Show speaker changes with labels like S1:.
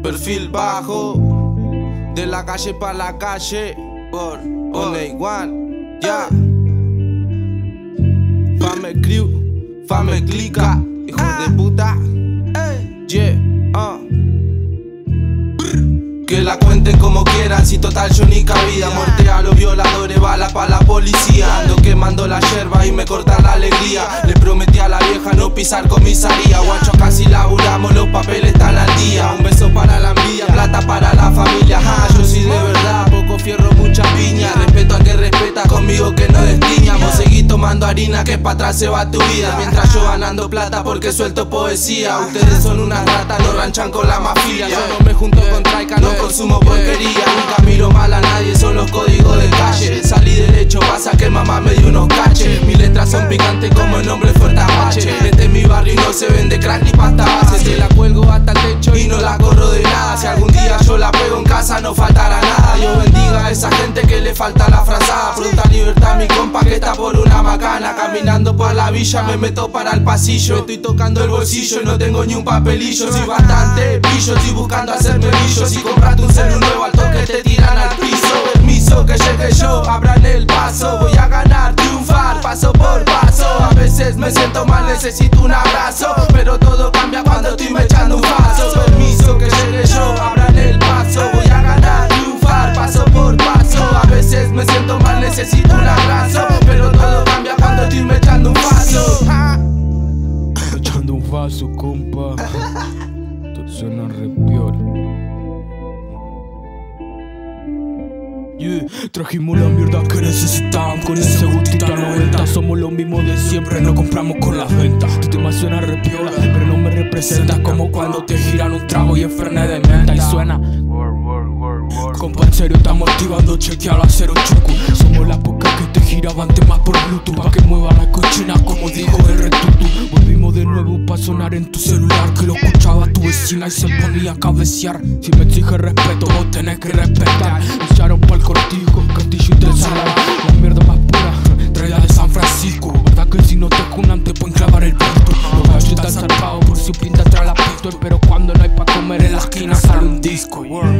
S1: perfil bajo, de la calle pa' la calle, por Only One, ya. Fame crew, fame clica, hijos de puta, yeah, Que la cuenten como quieran, si total yo ni cabida. Muerte a los violadores, bala pa' la policía. Ando quemando la yerba y me corta la alegría. Le prometí a la vieja no pisar comisaría. Guacho, casi laburamos, los papeles están al día. Un beso para la envidia, plata para la familia. Yo soy de verdad, poco fierro, mucha piña. Respeto a que respeta, conmigo que no destiña. Vos seguís tomando harina que pa' atrás se va tu vida. Mientras yo ganando plata porque suelto poesía. Ustedes son unas ratas, no ranchan con la mafia. Yo no me junto con traica, no consumo porquería. Nunca miro mal a nadie, son los códigos de calle. Salí derecho, pasa que mamá me dio unos caches. Mis letras son picantes como el nombre fuerte apache. Este es mi barrio y no se vende crack ni pasta base. Se la cuelgo hasta el techo y no la corro de nada. Si algún día yo la pego en casa no faltará nada. Yo bendiga a esa gente que le falta la frazada. Pronta libertad mi compa que está por una macana. Caminando por la villa me meto para el pasillo. Estoy tocando el bolsillo y no tengo ni un papelillo. Soy bastante pillo, estoy buscando hacerme brillo. Si compraste un celu nuevo al toque te tiran al piso. Permiso que llegue yo, abran el paso. Voy a ganar, triunfar, paso por paso. A veces me siento mal, necesito un abrazo, pero todo cambia cuando estoy me echando un paso. Permiso que llegue yo, abran el paso. Voy a ganar, triunfar, paso por paso. A veces me siento mal, necesito un abrazo, pero todo cambia cuando estoy me echando un paso.
S2: Echando un vaso, compa. Todo suena re peor. Trajimos la mierda que necesitaban con ese gustito a 90. Somos los mismos de siempre, no compramos con las ventas. Tu tema suena re piola, pero no me representas. Como cuando te giran un trago y el fernet de menta y suena. Compa, en serio estamos activando, chequealo a cero chucu. Somos las pocas que te giraban temas por Bluetooth, pa' que mueva la cochina como dijo el retutu. Volvimos de nuevo pa' sonar en tu celular, que lo escuchaba tu vecina y se ponía a cabecear. Si me exige respeto, vos tenés que respetar. Echaron pa'l cortijo, castillo y te salaron. La mierda más pura, traída de San Francisco. Verdad que si no te cunan te pueden clavar el puesto. Los gallos están zarpados por si pinta atrás la pistola, pero cuando no hay pa' comer en la esquina sale un disco.